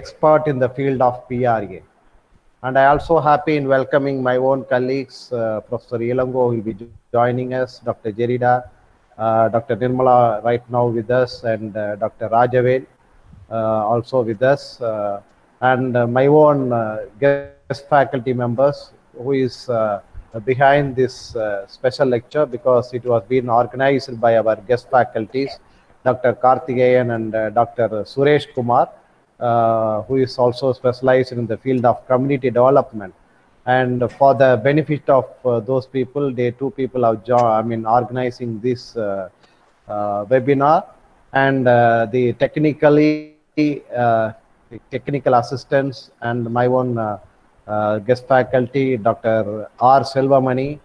expert in the field of PRA. And I also happy in welcoming my own colleagues, Professor Ilango will be joining us, Dr. Jerida, Dr. Nirmala right now with us, and Dr. Rajavel also with us, and my own guest faculty members who is behind this special lecture, because it was being organized by our guest faculties, Dr. Karthikeyan and Dr. Suresh Kumar, who is also specialized in the field of community development. And for the benefit of those people, they two people have organizing this webinar, and the technical assistance and my own guest faculty, Dr. R. Selvamani,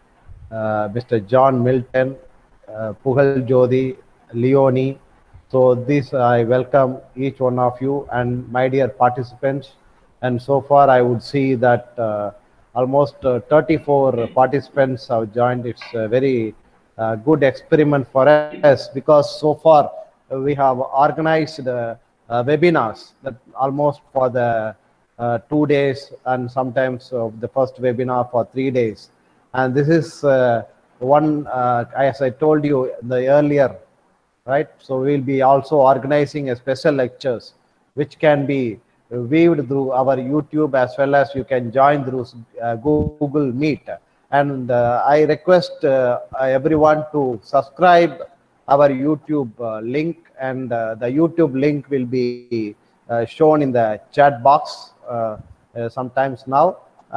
Mr. John Milton, Pugal Jodi, Leonie. So this I welcome each one of you and my dear participants. And so far I would see that almost 34 participants have joined. It's a very good experiment for us, because so far we have organized webinars that almost for the 2 days, and sometimes the first webinar for 3 days. And this is one, as I told you the earlier, right? So we'll be also organizing a special lectures which can be viewed through our YouTube, as well as you can join through Google Meet. And I request everyone to subscribe our YouTube link, and the YouTube link will be shown in the chat box sometimes now.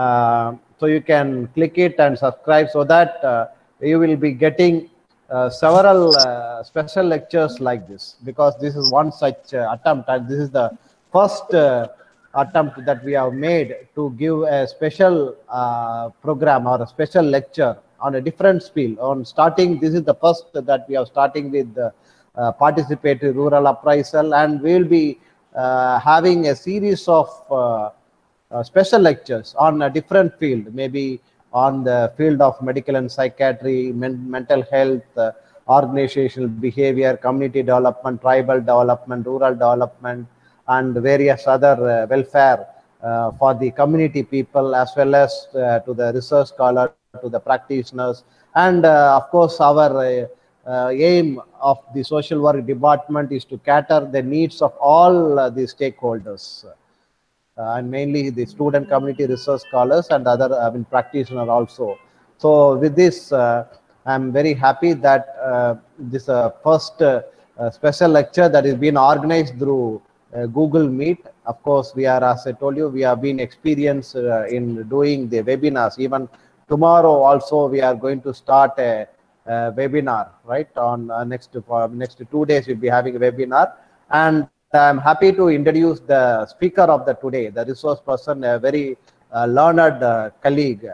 So you can click it and subscribe, so that you will be getting several special lectures like this, because this is one such attempt, and this is the first attempt that we have made to give a special program or a special lecture on a different field. On starting, this is the first that we are starting with participatory rural appraisal, and we will be having a series of special lectures on a different field, maybe on the field of medical and psychiatry, mental health, organizational behavior, community development, tribal development, rural development, and various other welfare for the community people, as well as to the research scholar, to the practitioners. And of course, our aim of the social work department is to cater the needs of all the stakeholders, and mainly the student community, research scholars, and other practitioners also. So with this, I'm very happy that this first special lecture that is being organized through Google Meet. Of course, we are, as I told you, we have been experienced in doing the webinars. Even tomorrow also we are going to start a webinar, right? On next 2 days we'll be having a webinar. And I'm happy to introduce the speaker of the today, the resource person, a very learned colleague,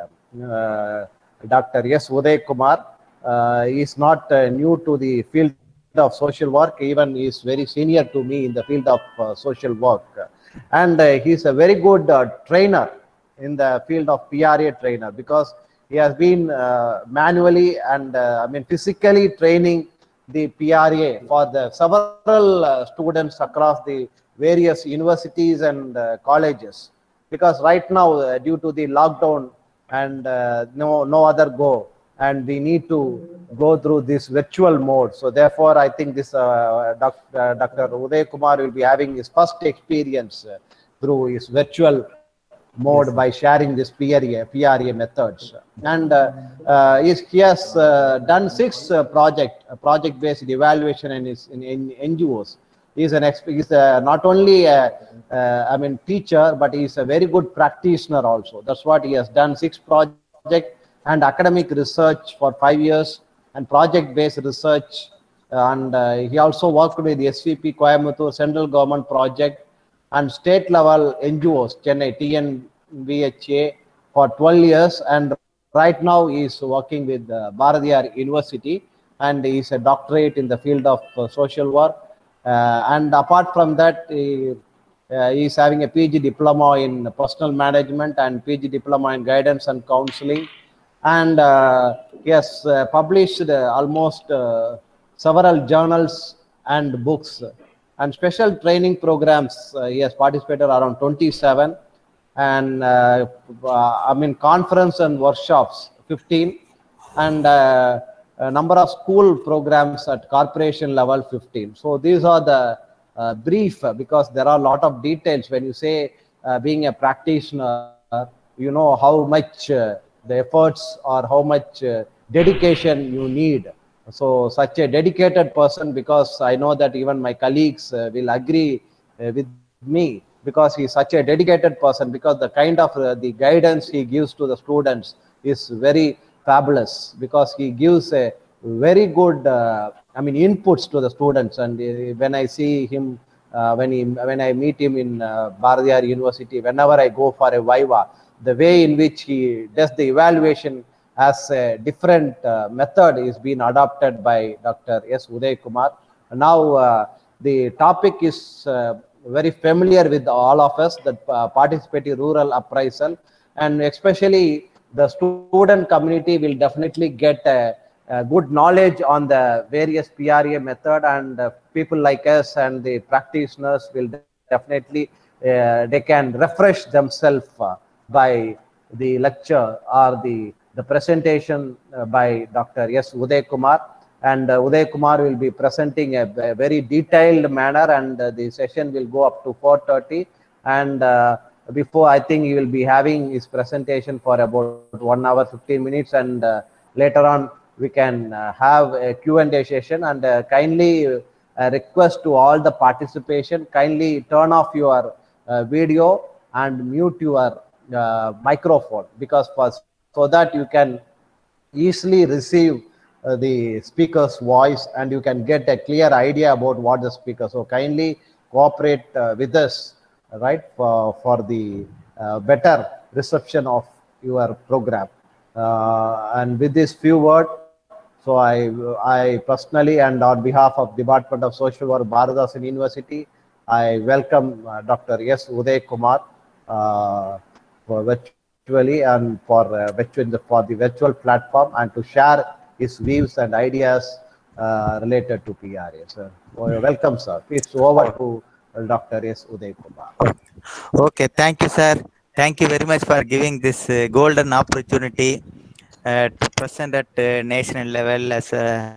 Dr. S. Uday Kumar. He is not new to the field of social work, even he is very senior to me in the field of social work. And he is a very good trainer in the field of PRA trainer, because he has been manually and physically training the PRA for the several students across the various universities and colleges. Because right now, due to the lockdown and no other go, and we need to go through this virtual mode. So therefore, I think this Dr. Uday Kumar will be having his first experience through his virtual mode by sharing this PRA methods. And he has done 6 project-based evaluation in NGOs. He's not only a teacher, but he's a very good practitioner also. That's what he has done: 6 projects and academic research for 5 years, and project-based research. And he also worked with the SVP Coimbatore Central Government project and state-level NGOs, Chennai TNVHA, for 12 years. And right now he is working with Bharathiar University, and he is a doctorate in the field of social work. And apart from that, he is having a PG diploma in personal management and PG diploma in guidance and counseling. And he has published almost several journals and books. and special training programs. He has participated around 27, and I mean conference and workshops 15, and a number of school programs at corporation level 15. So these are the brief, because there are a lot of details when you say being a practitioner. You know how much the efforts or how much dedication you need. So such a dedicated person, because I know that even my colleagues will agree with me, because he is such a dedicated person, because the kind of the guidance he gives to the students is very fabulous, because he gives a very good I mean inputs to the students. And when I see him when I meet him in Bharatiyar University, whenever I go for a Viva, the way in which he does the evaluation as a different method is being adopted by Dr. S. Uday Kumar. Now the topic is very familiar with all of us, that participative rural appraisal, and especially the student community will definitely get a good knowledge on the various PRA method, and people like us and the practitioners will definitely they can refresh themselves by the lecture or the presentation by Dr. S. Uday Kumar. And Uday Kumar will be presenting a very detailed manner, and the session will go up to 4:30. And before, I think he will be having his presentation for about 1 hour 15 minutes, and later on we can have a Q&A session. And kindly request to all the participation, kindly turn off your video and mute your microphone, because so that you can easily receive the speaker's voice and you can get a clear idea about what the speaker. So kindly cooperate with us, right, for the better reception of your program. And with this few words, so I personally and on behalf of Department of Social Work, Bharatdasan University, I welcome Dr. S. Uday Kumar for virtually and for the virtual platform, and to share his views and ideas related to PRA. Sir, welcome, sir. It's over to Dr. S. Uday Kumar. Okay, thank you, sir. Thank you very much for giving this golden opportunity to present at national level as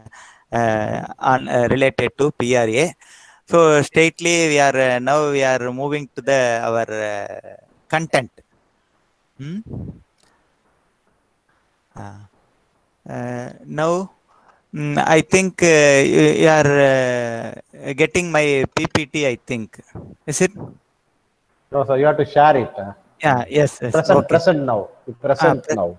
related to PRA. So, stately, we are now we are moving to our content. Now, I think you are getting my PPT, I think. Is it? No, sir, you have to share it. Yeah, yes. Present now. Present now.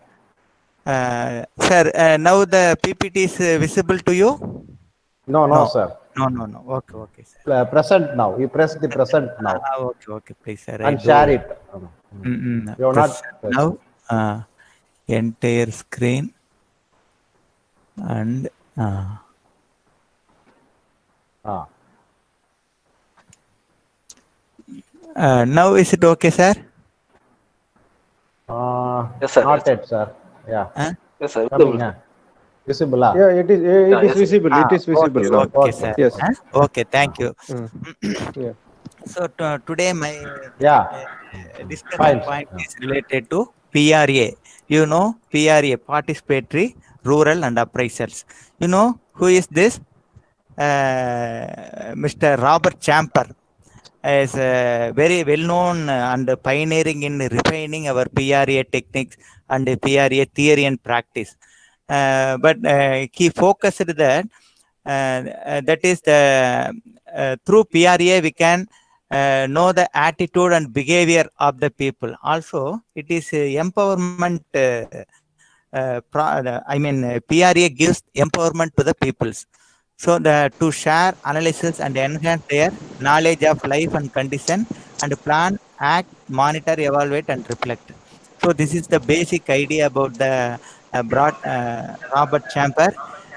Sir, now the PPT is visible to you? No, sir. No. Okay, sir. Present now. You press the present now. Okay, please, sir. And share it. You're not now. Entire screen and now is it okay, sir? Yes, sir. Not yet, sir. Yeah. Yes, sir. Visible. Yeah, it is visible. It is visible. Okay, sir. Yes. Okay, thank you. Yeah. So today my Fine. discussion point is related to PRA. You know, PRA, Participatory Rural and Appraisals. You know who is this? Mr. Robert Champer is very well known and pioneering in refining our PRA techniques and PRA theory and practice. But he focused that that is the through PRA we can know the attitude and behavior of the people. Also, it is empowerment. PRA gives empowerment to the peoples. So to share, analysis, and enhance their knowledge of life and condition, and plan, act, monitor, evaluate, and reflect. So this is the basic idea about the Robert Champer.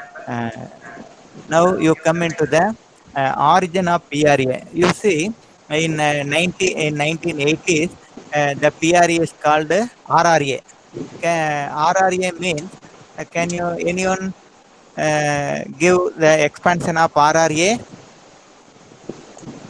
Now you come into the origin of PRA. You see, in 1980s, the PRA is called RRA. RRA means, can you anyone give the expansion of RRA?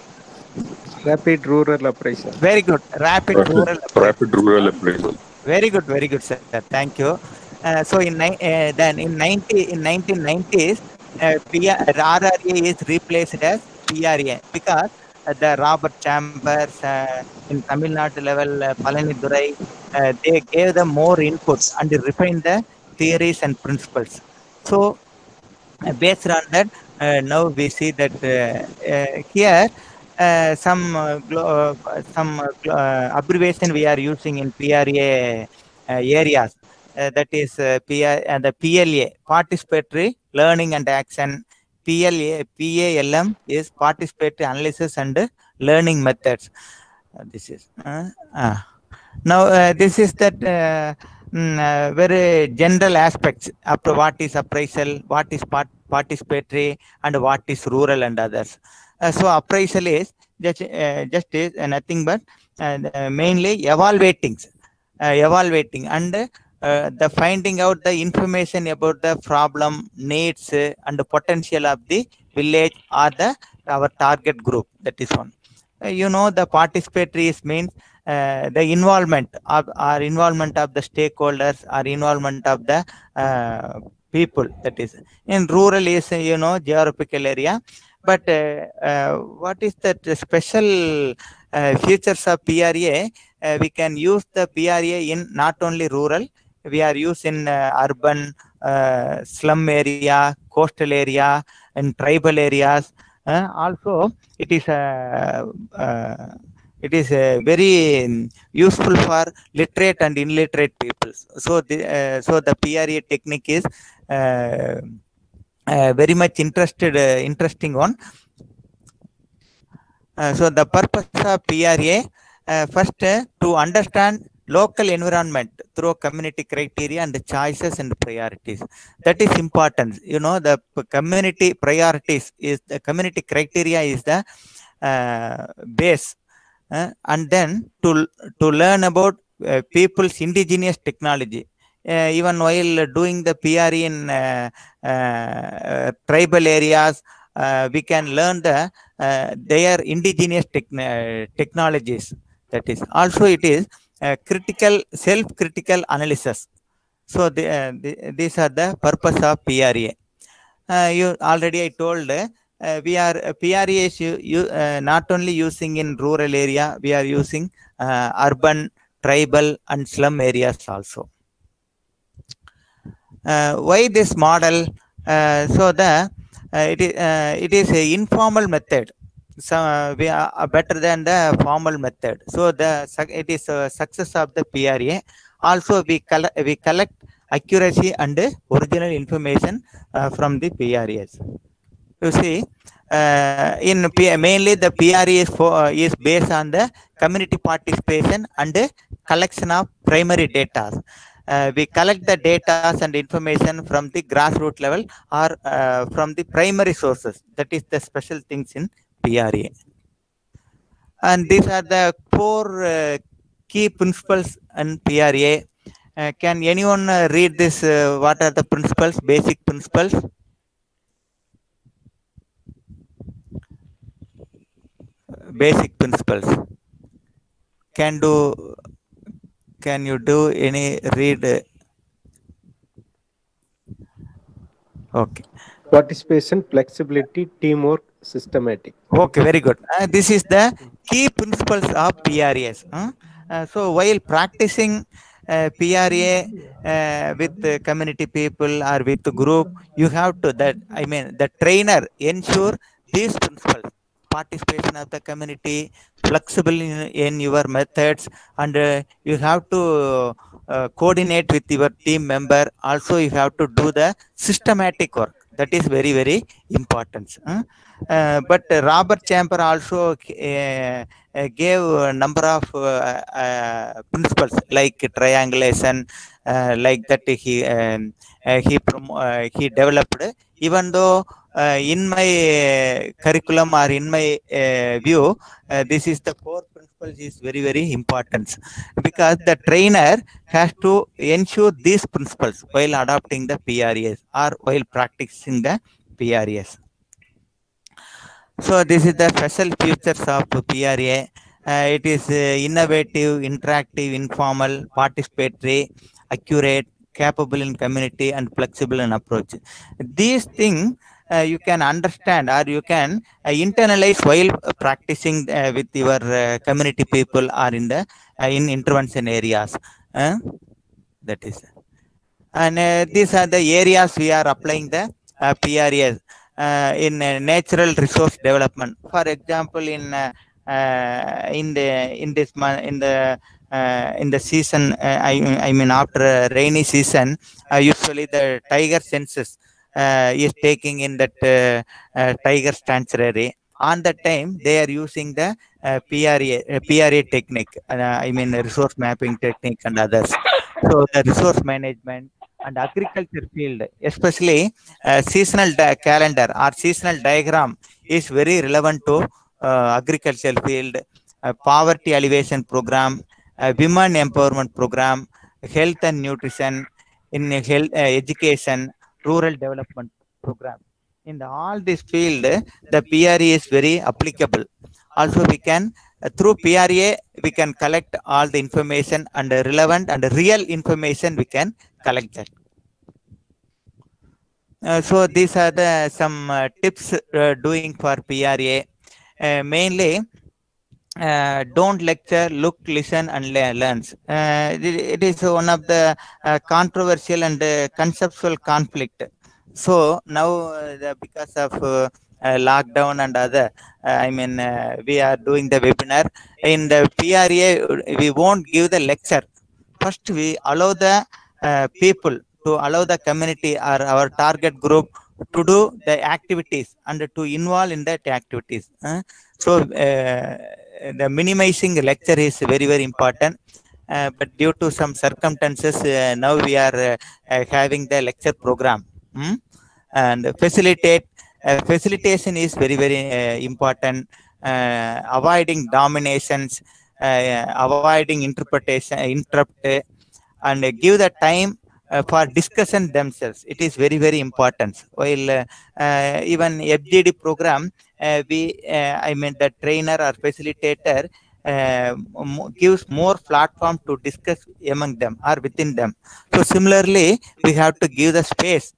Rapid rural appraisal. Very good. Rapid rural appraisal. Rapid rural appraisal. Very good, sir. Thank you. So then in 1990s, RRA is replaced as PRA because the Robert Chambers in Tamil Nadu level, Palani Durai, they gave them more input and refined the theories and principles. So based on that, now we see that here some abbreviation we are using in PRA areas. That is the PLA, participatory learning and action. PALM is participatory analysis and learning methods. This is now this is that very general aspects of what is appraisal, what is participatory, and what is rural and others. So appraisal is just is nothing but mainly evaluating and the finding out the information about the problem, needs, and the potential of the village or our target group. That is one. The participatory means the involvement of the stakeholders or involvement of the people. That is in rural is geographical area, but what is that special features of PRA? We can use the PRA in not only rural, we are using urban, slum area, coastal area, and tribal areas. Also, it is very useful for literate and illiterate people. So the PRA technique is very much interesting one. So the purpose of PRA, first to understand local environment through community criteria and choices and priorities. That is important. The community priorities is the community criteria is the base. And then to learn about people's indigenous technology. Even while doing the PRA in tribal areas, we can learn their indigenous technologies. That is also it is self-critical analysis. So these are the purpose of PRA. You already I told. We are PRA is not only using in rural area, we are using urban, tribal, and slum areas also. Why this model? So it is a informal method. So we are better than the formal method. So it is a success of the PRA. Also, we collect accuracy and original information from the PRAs. You see, mainly the PRA is based on the community participation and collection of primary data. We collect the data and information from the grassroots level or from the primary sources. That is the special things in PRA. And these are the 4 key principles in PRA. Can anyone read this? What are the principles, basic principles? Basic principles. Can you do any read? Okay. Participation, flexibility, teamwork, systematic. Okay, very good. This is the key principles of PRAs. So while practicing PRA with community people or with the group, you have to the trainer ensure these principles: participation of the community, flexible in your methods, and you have to coordinate with your team member. Also, you have to do the systematic work. That is very, very important. But Robert Chambers also gave a number of principles like triangulation, like that he developed. Even though in my curriculum or in my view, this is the core principles is very, very important, because the trainer has to ensure these principles while adopting the PRAs or while practicing the PRAs. So this is the special features of PRA. It is innovative, interactive, informal, participatory, accurate, capable in community, and flexible in approach. These things you can understand or you can internalize while practicing with your community people or in the in intervention areas. That is, and these are the areas we are applying the PRAs in natural resource development. For example, in the in this month in the season, I mean after rainy season, usually the tiger census is taking in that tiger sanctuary. On the time, they are using the PRA technique. I mean resource mapping technique and others. So the resource management and agriculture field, especially seasonal calendar or seasonal diagram, is very relevant to agricultural field, poverty alleviation program, women empowerment program, health and nutrition, in health education, rural development program. In all this field, the PRA is very applicable. Also, we can through PRA we can collect all the information and relevant and real information we can collect that. So these are the some tips doing for PRA. Mainly, don't lecture, look, listen, and learns. It is one of the controversial and conceptual conflict. So now, because of lockdown and other, we are doing the webinar. In the PRA, we won't give the lecture. First, we allow the people to allow the community or our target group to do the activities and to involve in that activities. So the minimizing lecture is very, very important. But due to some circumstances, now we are having the lecture program. And facilitation is very, very important. Avoiding dominations, avoiding interrupt, and give the time for discussion themselves. It is very, very important. While even FGD program, the trainer or facilitator gives more platform to discuss among them or within them. So similarly, we have to give the space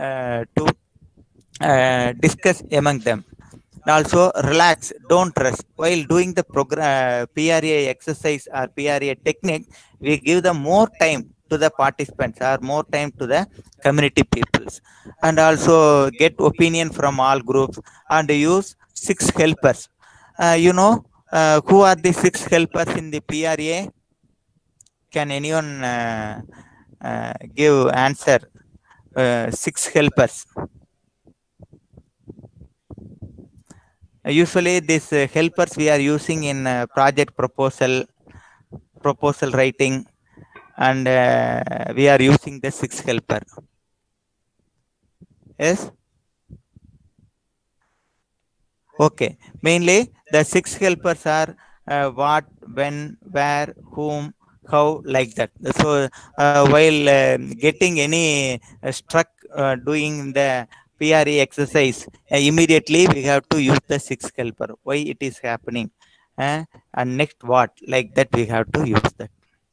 to discuss among them. Also, relax, don't rush. While doing the PRA exercise or PRA technique, we give them more time to the participants or more time to the community peoples, and also get opinion from all groups and use 6 helpers. Who are the 6 helpers in the PRA? Can anyone give answer? 6 helpers. Usually these helpers we are using in project proposal writing, and we are using the 6 helper. Yes. Okay. Mainly the 6 helpers are what, when, where, whom, how, like that. So while getting any struck doing the PRA exercise, immediately we have to use the 6 helper. Why it is happening? And next what? Like that we have to use that.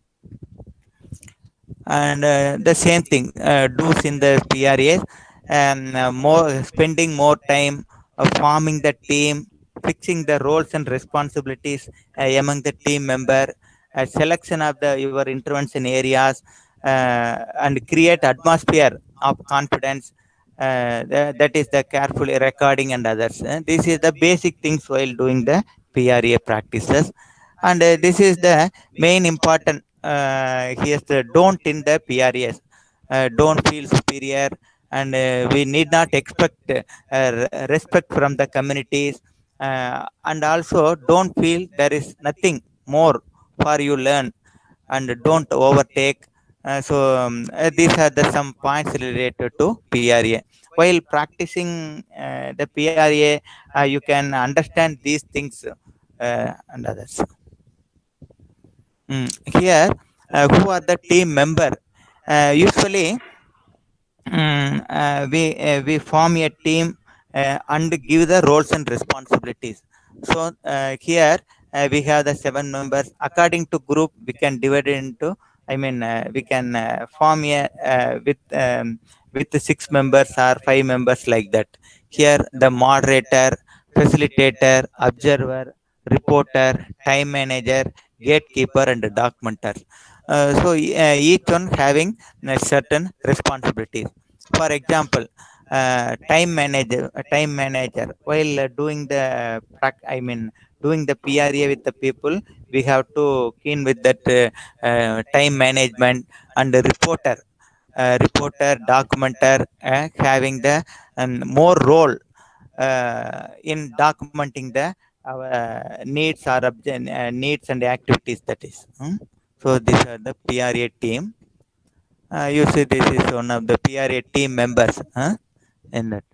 And the same thing do's in the PRA, spending more time forming the team, fixing the roles and responsibilities among the team member, selection of your intervention areas, and create atmosphere of confidence. That is the careful recording and others. This is the basic things while doing the PRA practices, and this is the main important. Here's the don't in the PRAs. Don't feel superior, and we need not expect respect from the communities, and also don't feel there is nothing more for you learn, and don't overtake. These are the some points related to PRA. While practicing the PRA, you can understand these things and others. Here, who are the team member? Usually, we form a team and give the roles and responsibilities. So here we have the 7 members. According to group, we can divide it into. I mean, we can form a with the 6 members or 5 members like that. Here, the moderator, facilitator, observer, reporter, time manager, gatekeeper, and the documenter. Each one having certain responsibilities. For example, time manager while doing the doing the PRA with the people, we have to keen with that time management, and the reporter, documenter, having the more role in documenting the needs or needs and activities, that is. So these are the PRA team. You see, this is one of the PRA team members in that.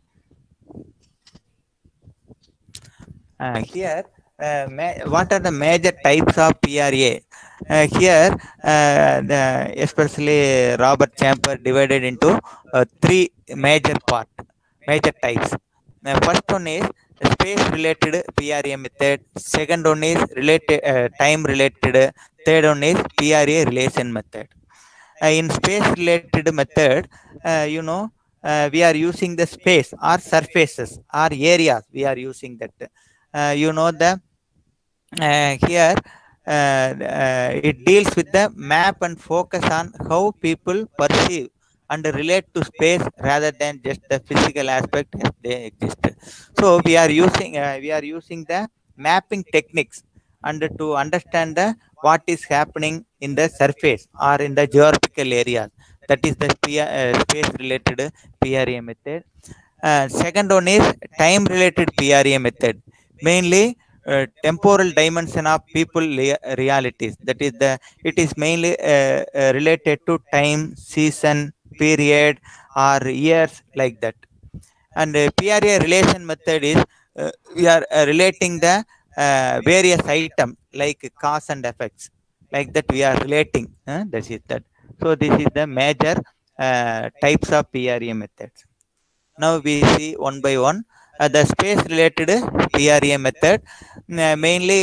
Here, what are the major types of PRA? Here, especially Robert Champer divided into 3 major types. First one is space-related PRA method. Second one is time-related. Third one is PRA relation method. In space-related method, we are using the space or surfaces or areas. We are using that. The here it deals with the map and focus on how people perceive and relate to space rather than just the physical aspect as they exist. So we are using the mapping techniques and to understand the what is happening in the surface or in the geographical areas. That is the space related PRA method. Second one is time related PRA method, mainly temporal dimension of people realities. That is it is mainly related to time, season, period, or years, like that. And PRA relation method is we are relating the various items like cause and effects, like that we are relating. That is that. So this is the major types of PRA methods. Now we see one by one. The space related PRA method, mainly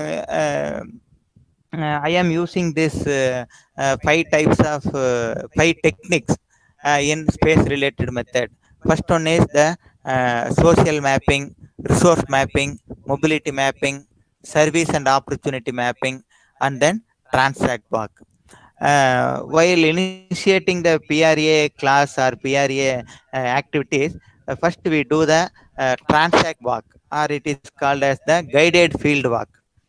I am using this 5 types of 5 techniques in space related method. First one is the social mapping, resource mapping, mobility mapping, service and opportunity mapping, and then transact walk. While initiating the PRA class or PRA activities, first we do the transact walk, or it is called as the guided field walk.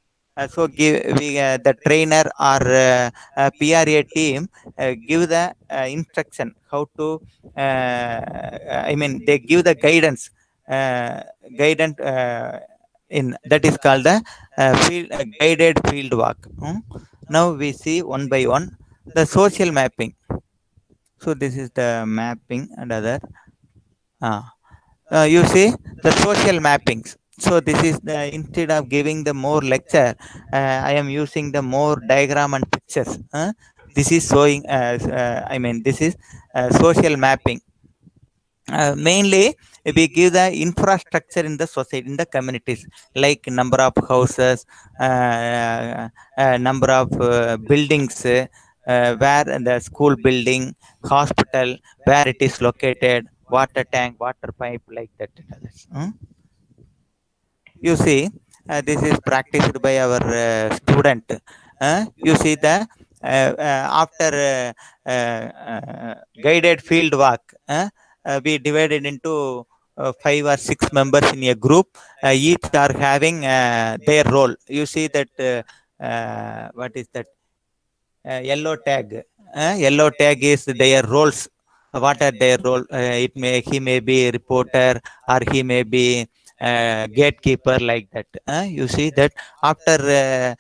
The trainer or PRA team give the instruction how to. They give the guidance. Guidance in that is called the guided field walk. Now we see one by one the social mapping. So this is the mapping and other. You see the social mappings. So this is the, instead of giving the more lecture, I am using the more diagram and pictures. This is showing. This is social mapping. Mainly, we give the infrastructure in the society, in the communities, like number of houses, number of buildings, where the school building, hospital, where it is located, water tank, water pipe, like that. You see, this is practiced by our student. You see the after guided field walk, we divided into 5 or 6 members in a group. Each are having their role. You see that what is that? Yellow tag. Yellow tag is their roles. What are their role? He may be a reporter, or he may be gatekeeper, like that. You see that after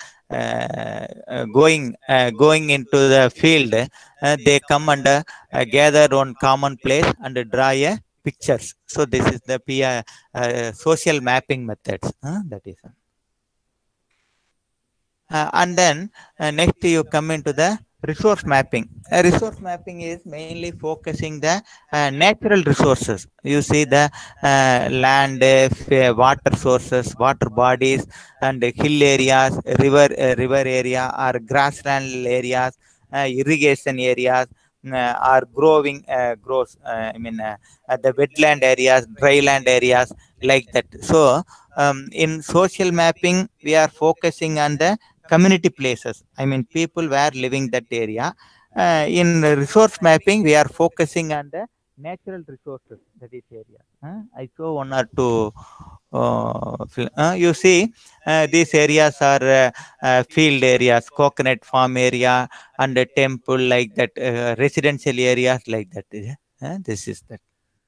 going into the field, they come and gather on common place and draw a pictures. So this is the social mapping methods. That is. And then next you come into the Resource mapping. Resource mapping is mainly focusing the natural resources. You see the land, water sources, water bodies, and hill areas, river area, or grassland areas, irrigation areas, or growing grows. The wetland areas, dryland areas, like that. So, in social mapping, we are focusing on the community places. People were living that area. In resource mapping, we are focusing on the natural resources that is area. I saw one or two. You see, these areas are field areas, coconut farm area, and a temple like that, residential areas like that. This is that.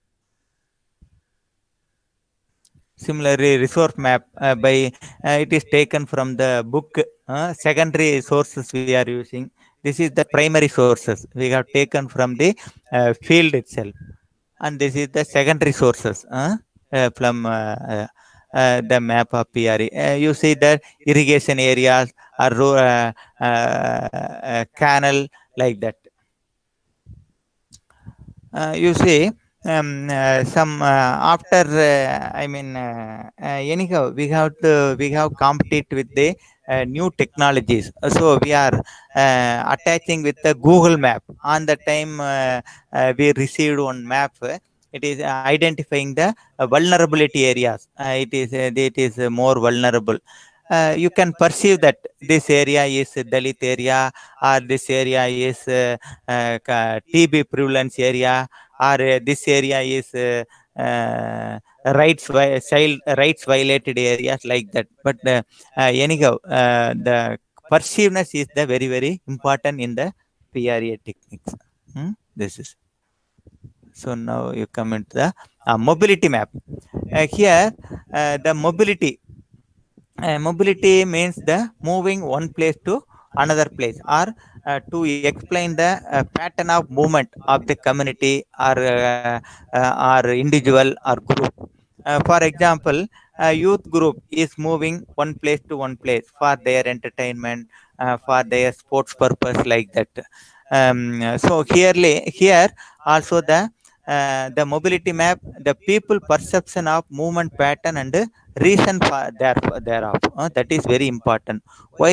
Similarly, resource map by it is taken from the book. Secondary sources we are using. This is the primary sources we have taken from the field itself, and this is the secondary sources from the map of PRE. You see that irrigation areas or canal like that. You see, some after anyhow we have compete with the new technologies. So we are attaching with the Google map. On the time we received one map, it is identifying the vulnerability areas. It is more vulnerable. You can perceive that this area is Dalit area, or this area is TB prevalence area, or this area is child rights violated areas like that. But anyhow, the perceiveness is the very very important in the PRA techniques. This is. So now you come into the mobility map. Here, the mobility means the moving one place to another place, or to explain the pattern of movement of the community, or individual or group. For example, a youth group is moving one place to one place for their entertainment, for their sports purpose, like that. So here also the mobility map, the people perception of movement pattern and reason for thereof. That is very important.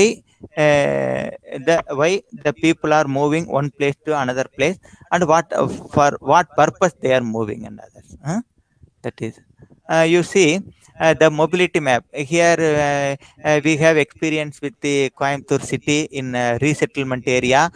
Why the people are moving one place to another place, and for what purpose they are moving, and others. That is. You see the mobility map here. We have experience with the Coimbatore city in resettlement area.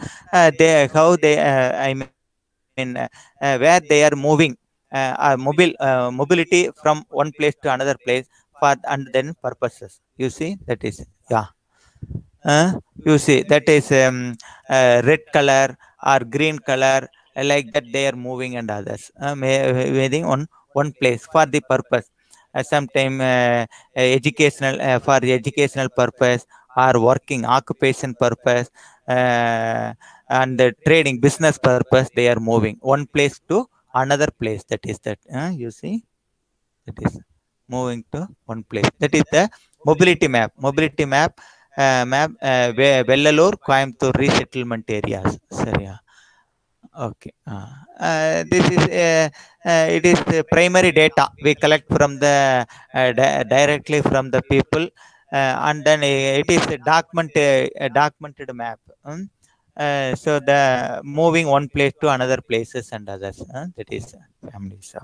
Where they are moving, mobility from one place to another place for and then purposes. You see that is, yeah. You see that is red color or green color, like that they are moving, and others moving on one place for the purpose. Sometime educational, for educational purpose, or working occupation purpose, and the trading business purpose. They are moving one place to another place. That is that. You see, that is moving to one place. That is the mobility map. Mobility map. Vellore, Coimbatore resettlement areas. Sir, yeah. Okay. This is it is the primary data we collect from the directly from the people, and then it is a documented map. So the moving one place to another places and others. That is families.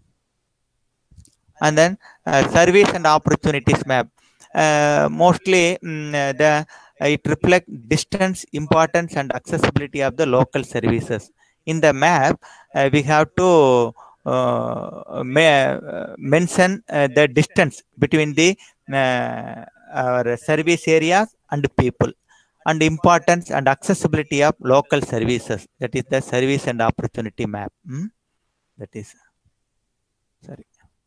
And then service and opportunities map. Mostly it reflects distance, importance, and accessibility of the local services. In the map, we have to mention the distance between the our service areas and people, and importance and accessibility of local services. That is the service and opportunity map. That is, sorry.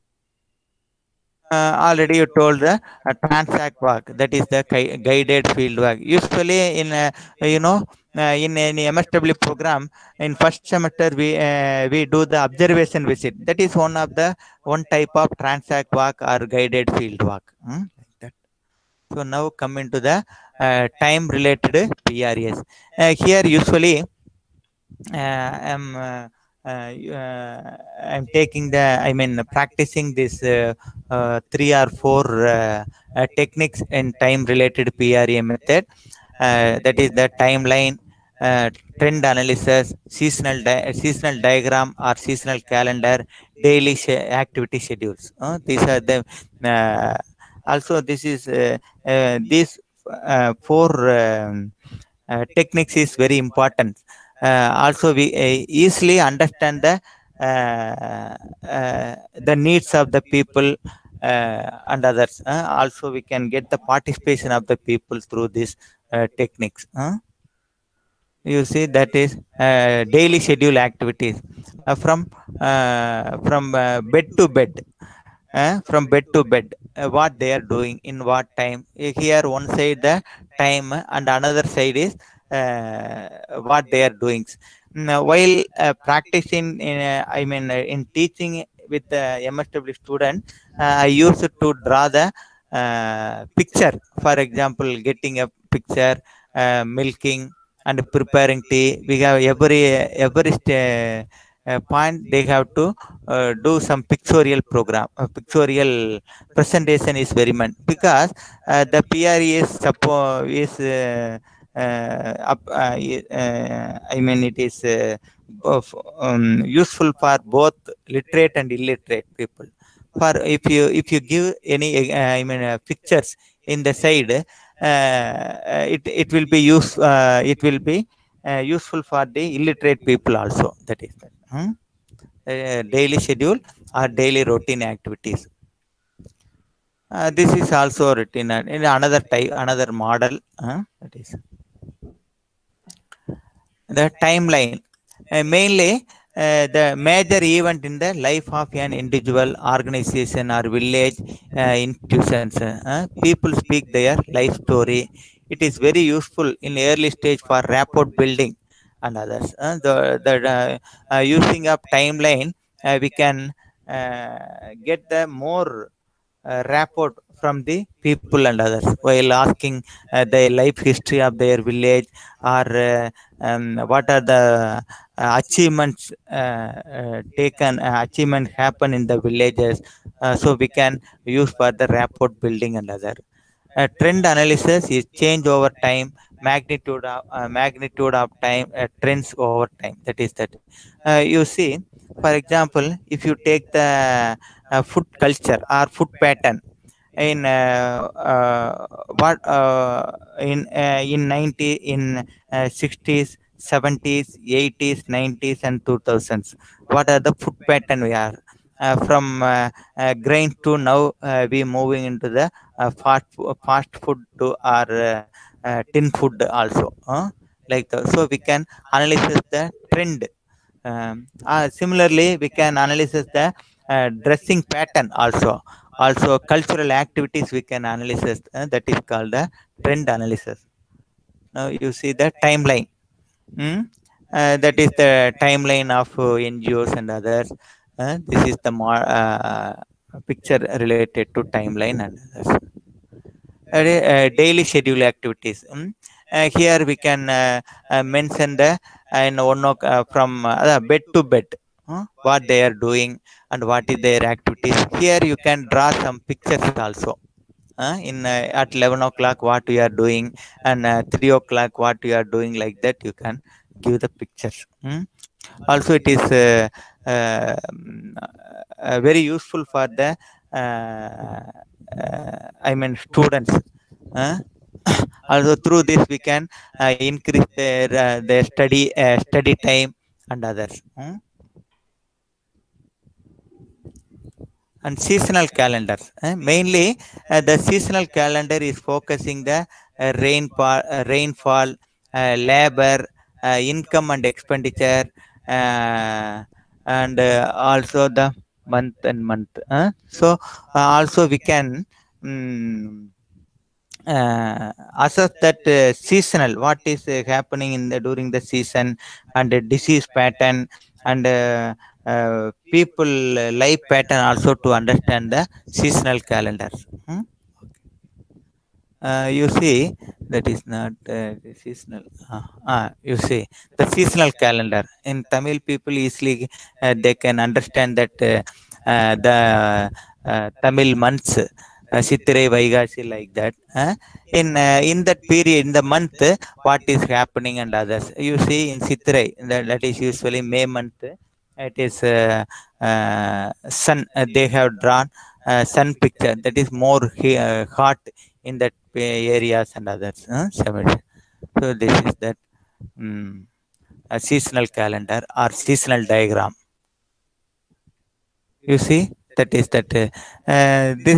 Already you told the transact work, that is the guided field work. Usually in in any MSW program, in first semester we do the observation visit. That is one type of transact work or guided field work. Like that. So now come into the time related PRS. Here usually I'm I'm taking practicing this 3 or 4 techniques in time related PRA method. That is the timeline, trend analysis, seasonal diagram or seasonal calendar, daily activity schedules. These are the also this is these 4 techniques is very important. Also, we easily understand the needs of the people and others. Also, we can get the participation of the people through these techniques. You see, that is daily schedule activities from bed to bed. From bed to bed, what they are doing in what time. Here one side the time and another side is what they are doing. Now, while practicing in teaching with the MSW student, I used to draw the picture. For example, getting a picture, milking and preparing tea. We have every point they have to do some pictorial program. Pictorial presentation is very much because the PRE is it is useful for both literate and illiterate people. For if you give any pictures in the side, it will be useful for the illiterate people also. That is that. Daily schedule or daily routine activities. This is also written in another type, another model. That is the timeline. Mainly, the major event in the life of an individual, organization, or village institutions. People speak their life story. It is very useful in early stage for rapport building and others. Using up timeline, we can get the more rapport from the people and others while asking the life history of their village or what are the achievements achievement happen in the villages, so we can use for the rapport building and other. Trend analysis is change over time, magnitude of time, trends over time. That is that. You see, for example, if you take the food culture or food pattern in what in 90 in 60s, 70s, 80s, 90s and 2000s, what are the food pattern we are from grain to now we moving into the fast food to our tin food also, like so we can analyze the trend. Similarly, we can analyze the dressing pattern also. Also, cultural activities we can analyze. That is called the trend analysis. Now you see the timeline. That is the timeline of NGOs and others. This is the more picture related to timeline and others. Daily schedule activities. Here we can mention the in from bed to bed, what they are doing and what is their activities. Here you can draw some pictures also. In at 11 o'clock what we are doing, and 3 o'clock what we are doing, like that you can give the pictures. Also it is very useful for the students. Also through this we can increase their study time and others. And seasonal calendars. Mainly, the seasonal calendar is focusing the rainfall, labor, income and expenditure, and also the month. So also we can assess that seasonal, what is happening in the during the season, and the disease pattern and people life pattern also, to understand the seasonal calendars. you see that is not seasonal. You see the seasonal calendar in Tamil, people easily they can understand that the Tamil months, Chitrai, Vaigasi, like that. In that period, in the month, what is happening and others. You see in Chitrai, that is usually May month. It is sun. They have drawn sun picture that is more hot in that areas and others. So this is that a seasonal calendar or seasonal diagram. You see that is that this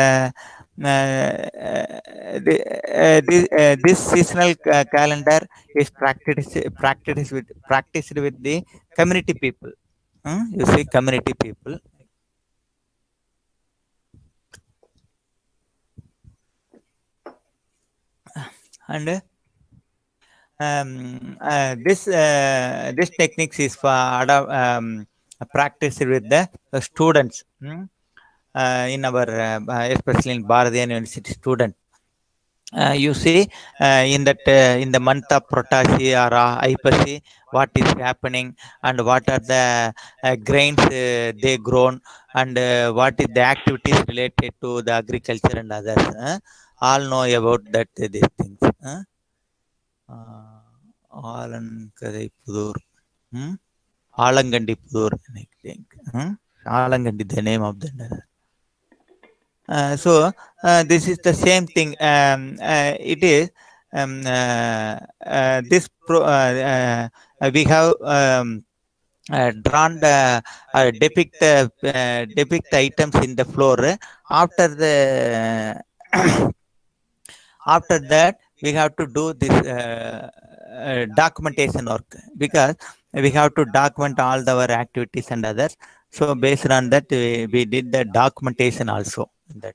this seasonal calendar is practiced with the community people. You see community people. And this techniques is for practiced with the students in our especially in Bharatiya University student. You see in that in the month of Protashi or Aipasi, what is happening and what are the grains they grown and what is the activities related to the agriculture and others. All know about that these things. Alankadai Pudur. Alangandi Pudur, I think. Alangandi, the name of the. So this is the same thing. It is this we have drawn the depict items in the floor. After the after that, we have to do this documentation work, because we have to document all our activities and others. So based on that, we did the documentation also. That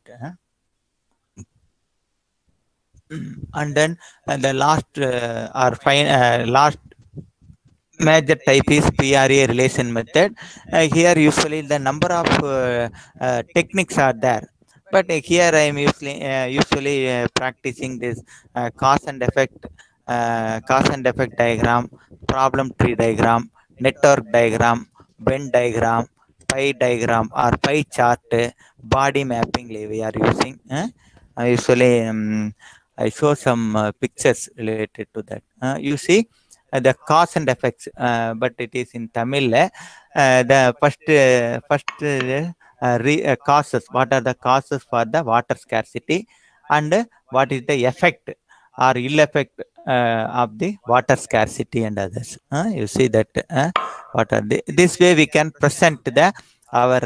and then the last last major type is PRA relation method. Here usually the number of techniques are there, but here I am usually practicing this cause and effect diagram, problem tree diagram, network diagram, Venn diagram, pie diagram or pie chart, body mapping we are using. Usually I show some pictures related to that. You see the cause and effects, but it is in Tamil. The first causes. What are the causes for the water scarcity, and what is the effect or ill effect of the water scarcity and others. You see that what are this way we can present the our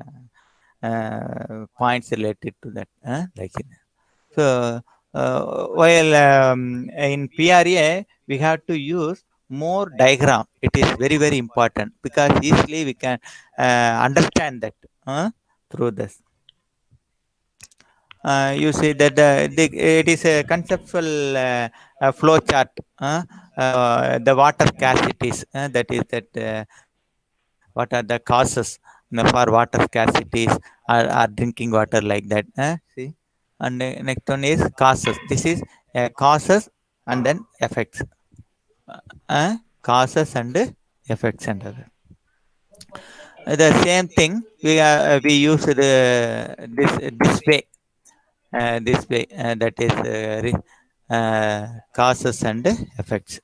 points related to that. Like so, while in PRA we have to use more diagram. It is very very important, because easily we can understand that through this. You see that it is a conceptual flow chart. The water scarcities, that is that what are the causes for water scarcities or drinking water, like that. See, and next one is causes. This is causes and then effects. Causes and effects and other. The same thing we use this way. That is causes and effects.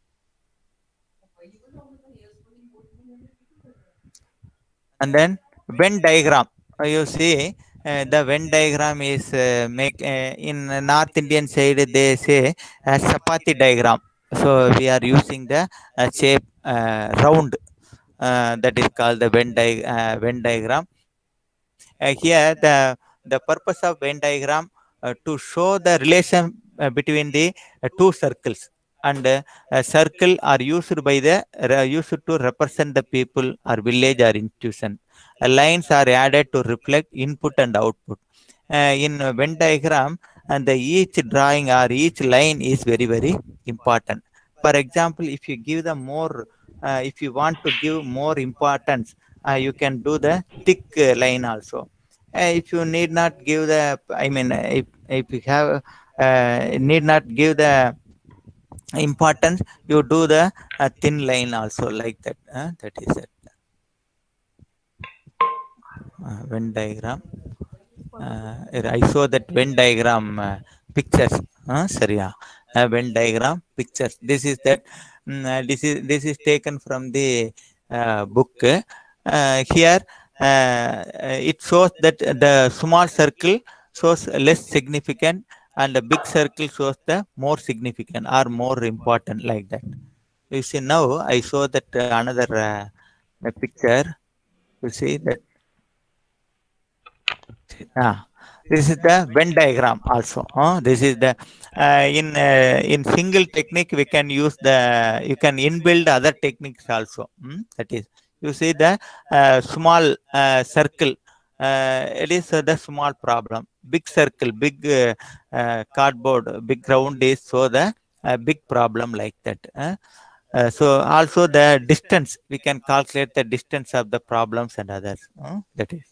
And then Venn diagram. You see the Venn diagram is in North Indian side they say chapati diagram. So we are using the shape round, that is called the Venn diagram. Here the purpose of Venn diagram to show the relation between the two circles, and a circle are used by the used to represent the people or village or institution. Lines are added to reflect input and output. In Venn diagram, and each drawing or each line is very very important. For example, if you give the more if you want to give more importance, you can do the thick line also. If you need not give the, I mean, if you have need not give the importance. You do the thin line also like that. That is it. Venn diagram. I saw that Venn diagram pictures. Sorry, Venn diagram pictures. This is that. This is taken from the book. Here, it shows that the small circle shows less significant, and the big circle shows the more significant or more important, like that. You see, now I saw that another picture. You see that. This is the Venn diagram also. This is the in single technique we can use you can inbuild other techniques also. That is, you see the small circle. It is the small problem. Big circle, big cardboard, big round is so the big problem, like that. So also the distance, we can calculate the distance of the problems and others. That is.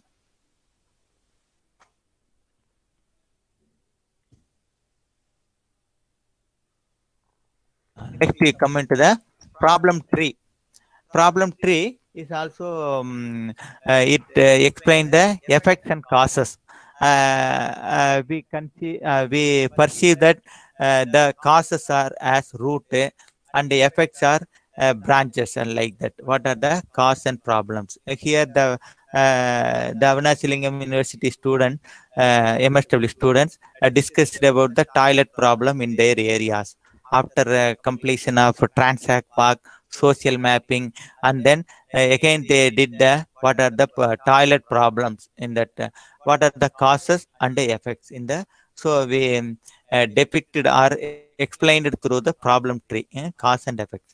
Next, we come into the problem tree. Problem tree is also it explains the effects and causes. We perceive that the causes are as root and the effects are branches, and like that. What are the cause and problems? Here the Avanachalingam University student, MSW students, discussed about the toilet problem in their areas. After completion of Transact Park, social mapping, and then again they did what are the toilet problems in that, what are the causes and the effects in the. So we depicted or explained it through the problem tree, cause and effects.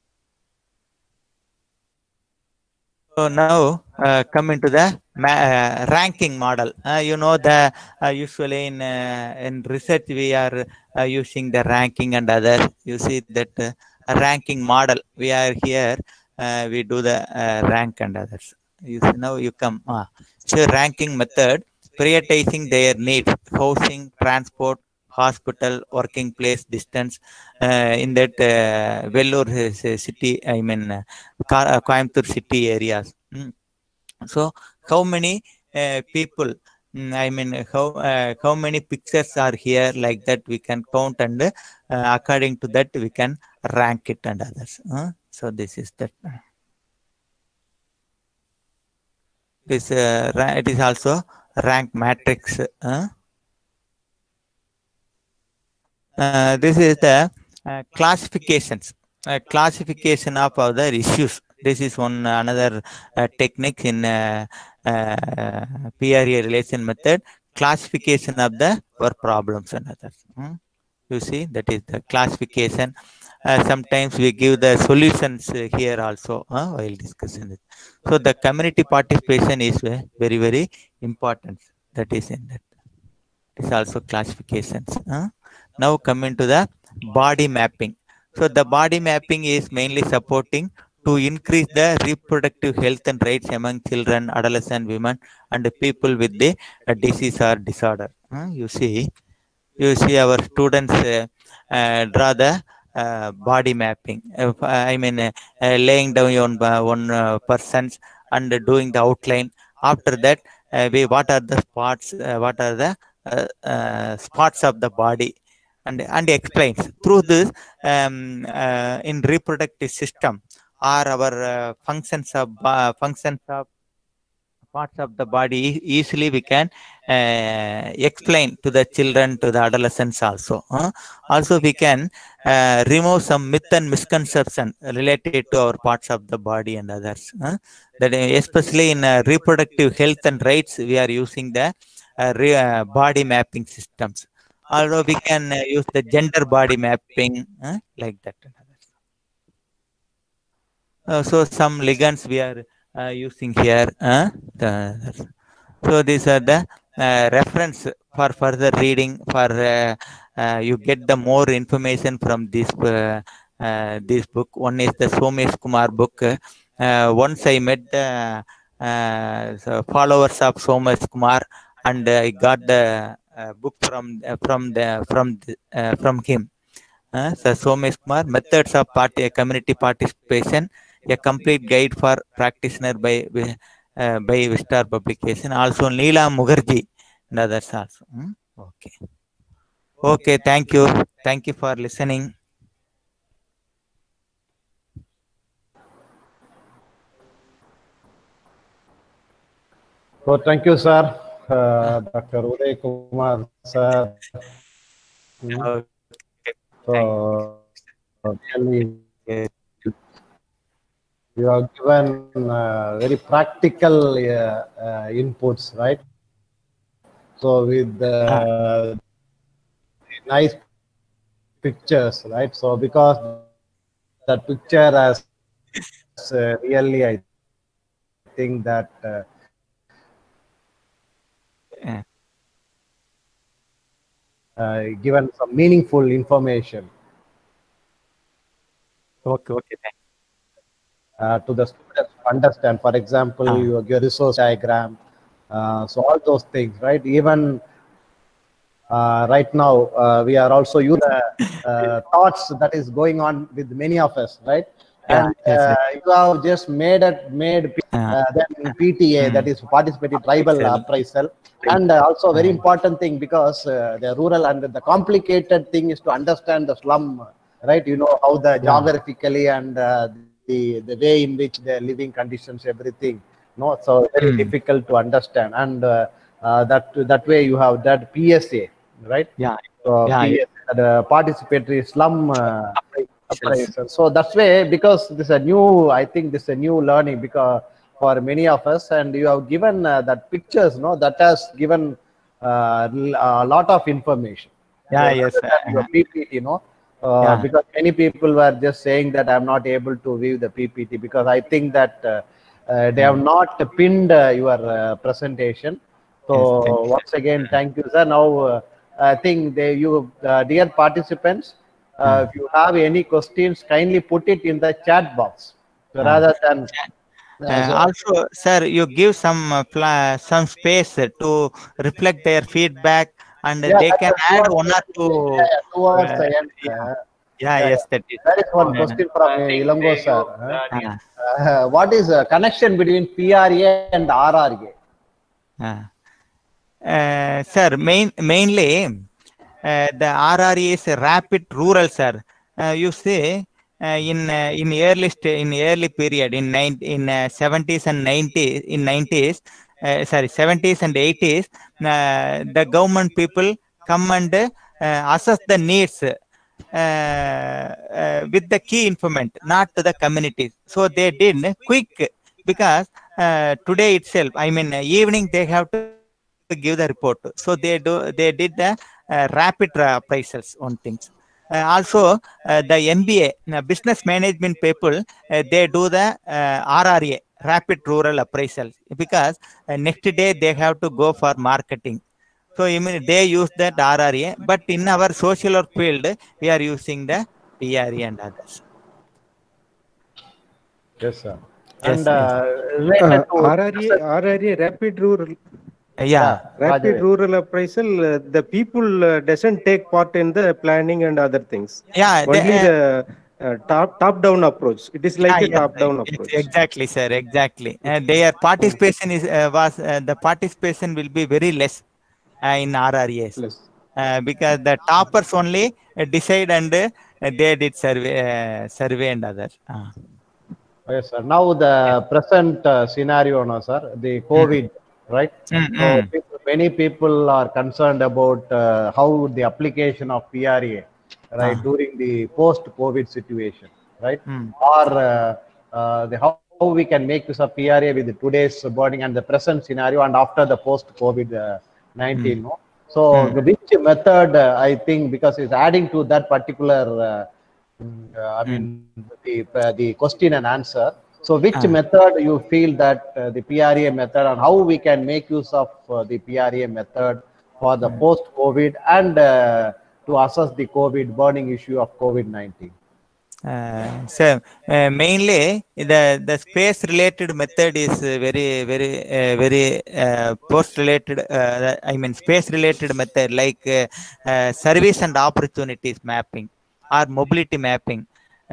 So now come into the ranking model. You know, the usually in research we are using the ranking and other. You see that ranking model. We are here. We do the rank and others. You see, now you come. So ranking method, prioritizing their needs: housing, transport, hospital, working place, distance. In that Vellore city, I mean Coimbatore city areas. So how many people? I mean, how many pictures are here, like that we can count, and according to that we can rank it and others. So this is that. This it is also rank matrix. This is the classifications. Classification of other issues. This is one another technique in PRA relation method. Classification of the work problems and others. You see, that is the classification. Sometimes we give the solutions here also while discussing it. So the community participation is very, very important. That is in that. It is also classifications. Now coming to the body mapping. So the body mapping is mainly supporting to increase the reproductive health and rights among children, adolescent, women, and people with the disease or disorder. You see our students draw the body mapping. I mean, laying down one persons and doing the outline. After that, what are the spots? What are the spots of the body? And explains through this in reproductive system are our functions of parts of the body. Easily we can explain to the children, to the adolescents also. Also we can remove some myth and misconception related to our parts of the body and others. That especially in reproductive health and rights, we are using the body mapping systems. Although we can use the gender body mapping like that. So some ligands we are using here. So these are the reference for further reading. For you get the more information from this book. One is the Somesh Kumar book. Once I met the followers of Somesh Kumar, and I got the book from him. Sir Somesh Kumar, Methods of Community Participation, a complete guide for practitioner by Vistar Publication. Also Neela Mukherjee and others also. Okay. Okay, thank you. Thank you for listening. So thank you, sir, Dr. Uday Kumar, sir. Okay. So really, you have given very practical inputs, right? So with nice pictures, right? So because that picture has really, I think that given some meaningful information. Okay. To the students to understand. For example, your resource diagram. So all those things, right? Even right now, we are also using thoughts that is going on with many of us, right? And you have just made then PTA, that is participative tribal appraisal. And also very important thing, because the rural and the complicated thing is to understand the slum, right? You know how the geographically and the way in which the living conditions, everything. No, so very difficult to understand. And that way you have that PSA, right? So PSA, the participatory slum appraisal. So that's way, because this is a new, I think this is a new learning because for many of us, and you have given that pictures, no, that has given a lot of information. Your PPT, you know, because many people were just saying that I'm not able to view the PPT because I think that they have not pinned your presentation. So once again, thank you, sir. Now I think dear participants, if you have any questions, kindly put it in the chat box. So rather than also, sir, you give some space to reflect their feedback, and they can add one or two towards the end. Yes, that is. There is one question from Ilango sir. What is the connection between PRA and RRA? Sir, mainly the RRA is a rapid rural, sir. You see, in early period in 70s and 90s, 70s and 80s, the government people come and assess the needs with the key informant, not to the communities. So they did quick, because today itself, I mean, evening they have to give the report. So they did the rapid appraisals on things. Also, the MBA, business management people, they do the RRA, rapid rural appraisal, because next day they have to go for marketing. So they use that RRA, but in our social work field, we are using the PRA and others. Yes, sir. And RRA, rapid rural. Rapid rural appraisal, the people doesn't take part in the planning and other things. Only the top-down approach. It is like a top-down approach. Exactly, sir. Exactly. Their participation the participation will be very less in RRAs, because the toppers only decide, and they did survey and others. Yes, sir. Now the present scenario, no, sir, the COVID, right? So many people are concerned about how the application of PRA, right, during the post-COVID situation, right? Or how we can make use of PRA with today's burning and the present scenario and after the post-COVID-19. No? So which method, I think, because it's adding to that particular I mean, the question and answer. So which method you feel that the PRA method, and how we can make use of the PRA method for the post-COVID and to assess the COVID burning issue of COVID-19? So mainly the space related method is very post related. I mean space related method like service and opportunities mapping or mobility mapping.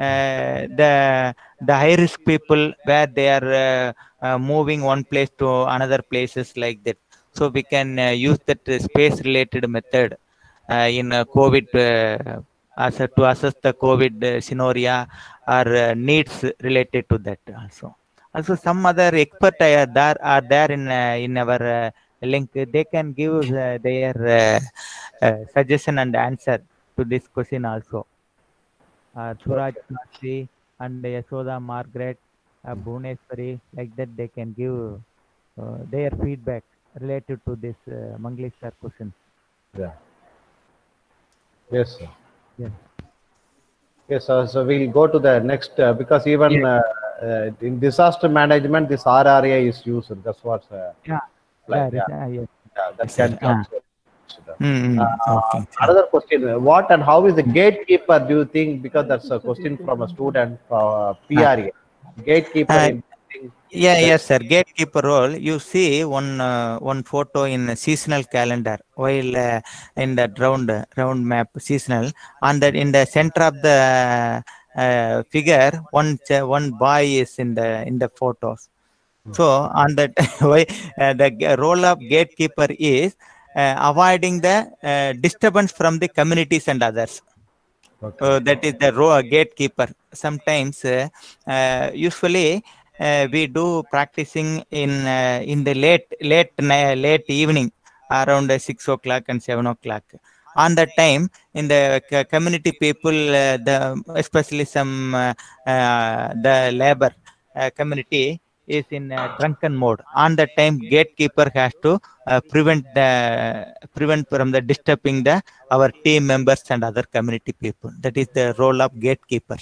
The high risk people where they are moving one place to another places like that. So we can use that space related method in COVID. To assess the COVID scenario or needs related to that also. Also, some other expert are there in our link. They can give their suggestion and answer to this question also. Suraj Mastri and Yashoda Margaret, Bhuvaneshwari, like that they can give their feedback related to this Manglish sir question. Yeah. Yes, sir. Yes. Yes, so we'll go to the next because even in disaster management, this RRA is used. That's what. Yes. That can come. Okay. Another question: what and how is the gatekeeper? Do you think? Because that's a question from a student. PRA gatekeeper. Yes, sir. Gatekeeper role. You see one photo in seasonal calendar while in the round map seasonal. And that in the center of the figure, one boy is in the photos. So on that, why the role of gatekeeper is avoiding the disturbance from the communities and others. Okay. That is the gatekeeper. Sometimes, usually, we do practicing in the late evening, around 6 o'clock and 7 o'clock. On that time, in the community people, especially some the labor community is in drunken mode. On that time, gatekeeper has to prevent from the disturbing our team members and other community people. That is the role of gatekeeper.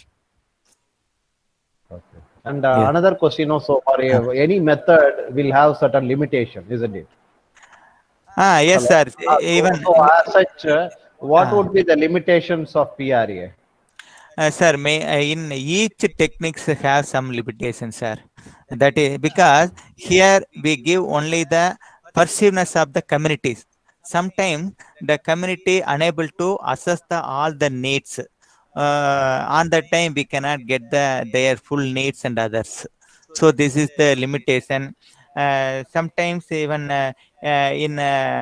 Okay. And another question also, for any method will have certain limitation, isn't it? Yes, sir. Even so as such, what would be the limitations of PRA? Sir, in each techniques have some limitations, sir. That is because here we give only the perceiveness of the communities. Sometimes the community unable to assess all the needs. On that time we cannot get their full needs and others. So this is the limitation. Sometimes even in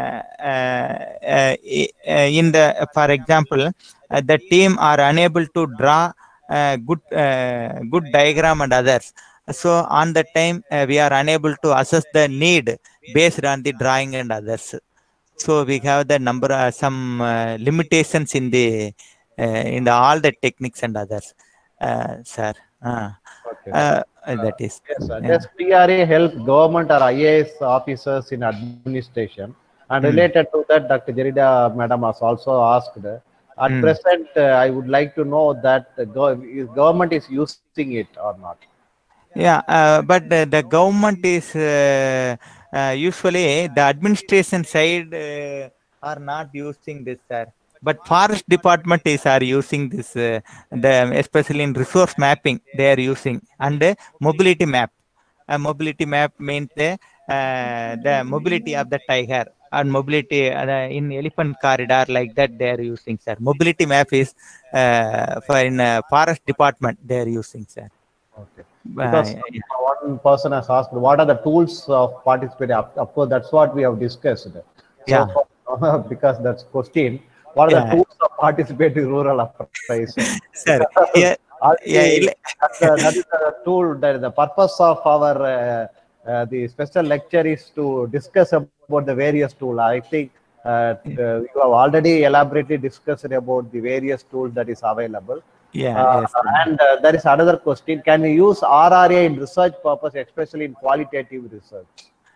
the for example, the team are unable to draw good diagram and others. So on the time we are unable to assess the need based on the drawing and others. So we have the number some limitations in the all the techniques and others, sir. Okay. That is. Yes, does PRA help government or IAS officers in administration? And related to that, Dr. Jarida Madam has also asked. At present, I would like to know that the government is using it or not. Yeah, but the government is usually the administration side are not using this, sir. But forest department are using this, especially in resource mapping they are using, and mobility map. Mobility map means the mobility of the tiger and mobility in elephant corridor, like that they are using, sir. Mobility map is for in forest department they are using, sir. Okay. Because one person has asked, what are the tools of participating? Of course, that's what we have discussed. So yeah. Because that's question. What are the tools of participating rural enterprise? Sir, that is the tool. That the purpose of our the special lecture is to discuss about the various tools. I think you have already elaborately discussed about the various tools that is available. Yeah, yes, and there is another question: can we use RRA in research purpose, especially in qualitative research?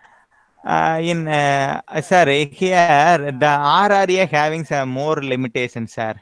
Sir, here the RRA having some more limitations, sir.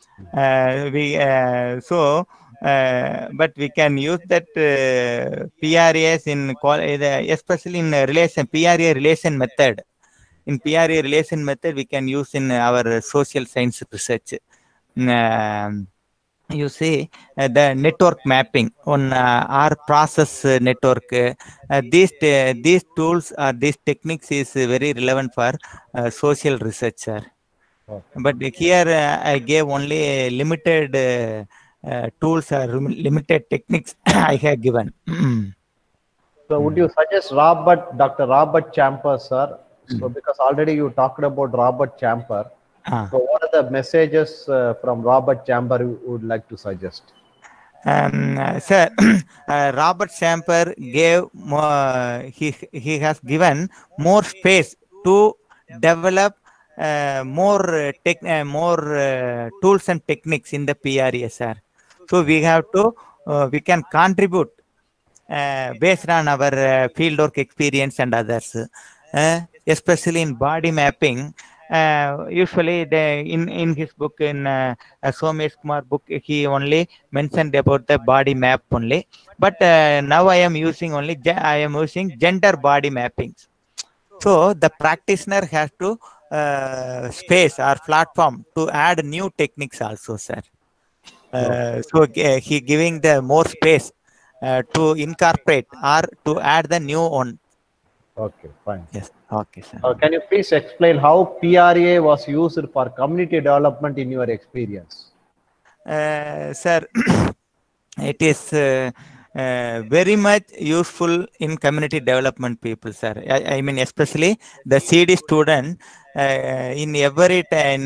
But we can use that PRAs in especially in PRA relation method. In PRA relation method, we can use in our social science research. you see the network mapping on our process network. These tools or these techniques is very relevant for social research, sir. Okay. But here I gave only limited tools or limited techniques I have given. So would you suggest Dr. Robert Champer, sir? So because already you talked about Robert Champer. So what are the messages from Robert Champer you would like to suggest? Sir, Robert Champer gave he has given more space to develop more tools and techniques in the PRA, sir. So we have to we can contribute based on our fieldwork experience and others, especially in body mapping. Usually in his book, in Somesh Kumar book, he only mentioned about the body map only, but now I am using gender body mappings. So the practitioner has to space or platform to add new techniques also, sir. So he giving the more space to incorporate or to add the new one. Okay, fine. Yes. Okay, sir. Can you please explain how PRA was used for community development in your experience? Sir, it is very much useful in community development people, sir. I mean, especially the CD student in every time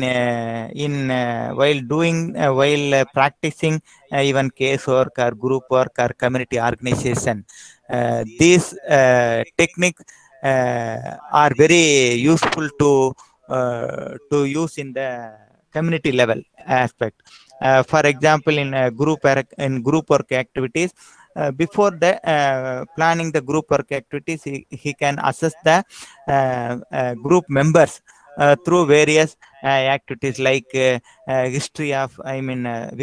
while practicing even case work or group work or community organization. These techniques are very useful to use in the community level aspect. For example, in group work activities, before the planning the group work activities, he can assess the group members through various activities like history of. I mean,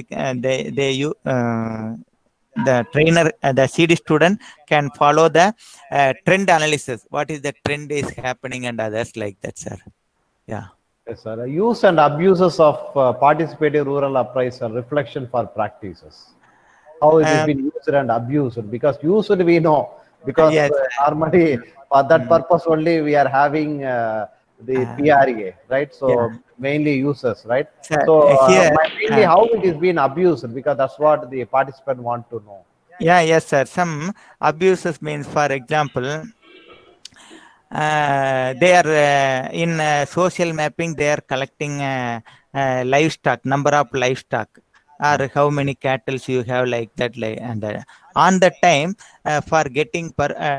the trainer, the CD student can follow the trend analysis. What is the trend is happening and others like that, sir. Yeah. Yes, sir. Use and abuses of participative rural appraisal reflection for practices. How it has been used and abused? Because used we know, because yes, normally for that purpose only we are having the PRA, right? So yeah, mainly users, right? So mainly how it is being abused, because that's what the participant want to know. Yeah, yes, sir. Some abuses means, for example, they are in social mapping, they are collecting livestock, number of livestock, or how many cattle you have, like that, and on the time for getting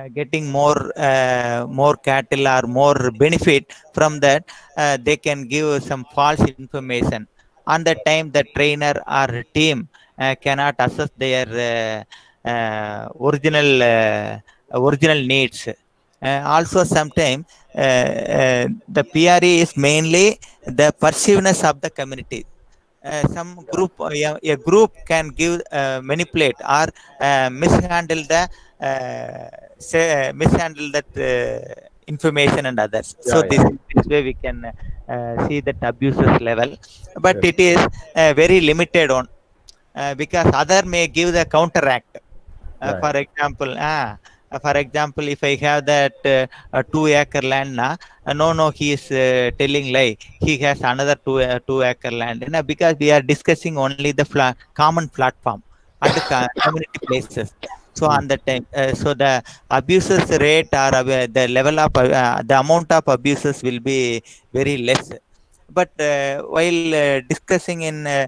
more cattle or more benefit from that, they can give some false information. On the time, the trainer or team cannot assess their original needs. Also, sometimes the PRA is mainly the perceiveness of the community. Some group, a group can give manipulate or mishandle that information and others. Yeah, so this way we can see that abuses level, but yes, it is very limited on because other may give the counteract. Right. For example, if I have that 2-acre land now, no, he is telling lie. He has another 2-acre land. Because we are discussing only the common platform and the community places. So on the time, so the abuses rate or the level of the amount of abuses will be very less. But while discussing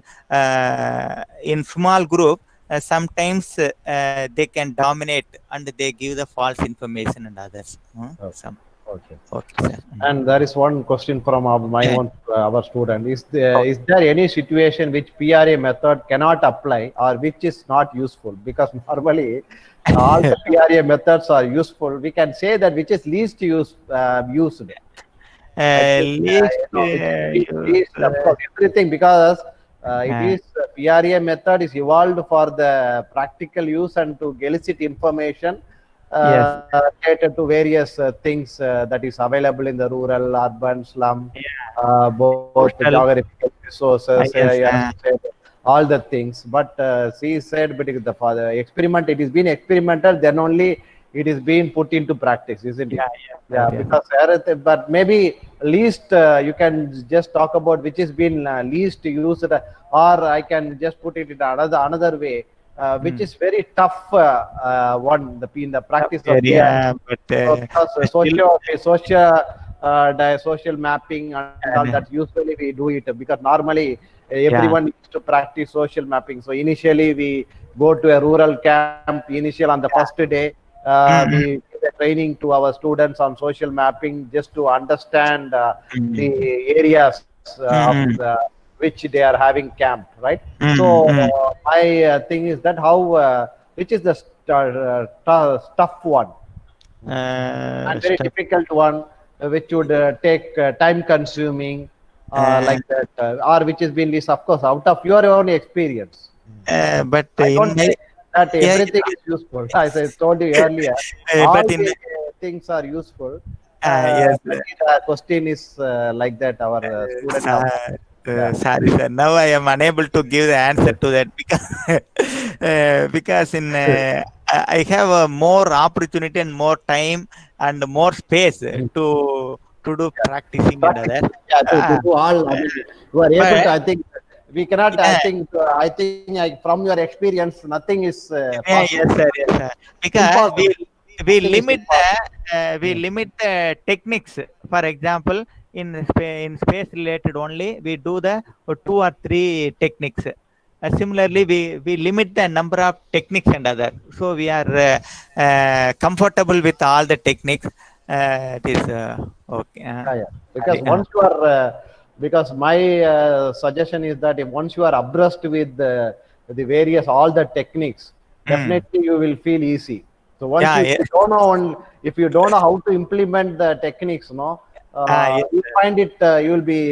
in small group, sometimes they can dominate and they give the false information and others. Okay. And there is one question from our student. Is there any situation which PRA method cannot apply or which is not useful? Because normally all the PRA methods are useful. We can say that which is least used. Everything, because it is PRA method is evolved for the practical use and to elicit information related to various things that is available in the rural, urban, slum, both geographical resources, all the things. But she said, but for the experiment, it is been experimental, then only it is being put into practice, isn't it? Yeah, because but maybe least you can just talk about which has been least used, or I can just put it in another way, which is very tough one in the practice of social mapping and all that. Usually we do it because normally everyone needs to practice social mapping. So initially we go to a rural camp. On the first day, we give a training to our students on social mapping just to understand the areas of which they are having camp, right? So my thing is that how which is the tough one and very difficult one, which would take time consuming like that, or which has been least, of course, out of your own experience. But I don't say that everything is useful. As I told you earlier, all the things are useful. The question is like that. Our student. Sorry, sir. Now I am unable to give the answer to that because I have more opportunity and more time and more space to do practicing and other. To do all. I mean, you are able to. I think we cannot. I think from your experience, nothing is. Yes, sir. Yes, sir. Because we limit the techniques. For example, in space related only, we do the 2 or 3 techniques. Similarly, we limit the number of techniques and other. So we are comfortable with all the techniques. It is okay. Because once you are, because my suggestion is that once you are abreast with the various all the techniques, definitely you will feel easy. So once if you don't know how to implement the techniques, you find it, you will be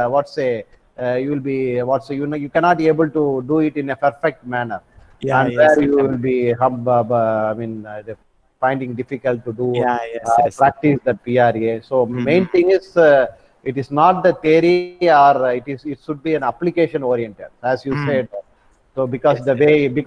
you cannot be able to do it in a perfect manner, where you will be finding difficult to do practice that PRA. So main thing is it is not the theory, or it should be an application oriented, as you said. So because the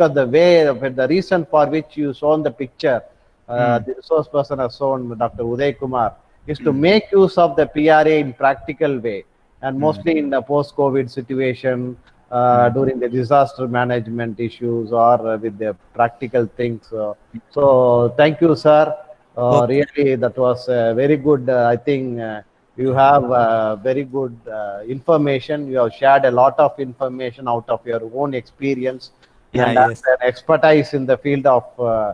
reason for which you shown the picture, the resource person has shown, Dr. Uday Kumar, is to make use of the PRA in practical way, and mostly in the post-COVID situation, during the disaster management issues, or with the practical things. So thank you, sir. Really, that was very good. I think you have very good information. You have shared a lot of information out of your own experience and an expertise in the field of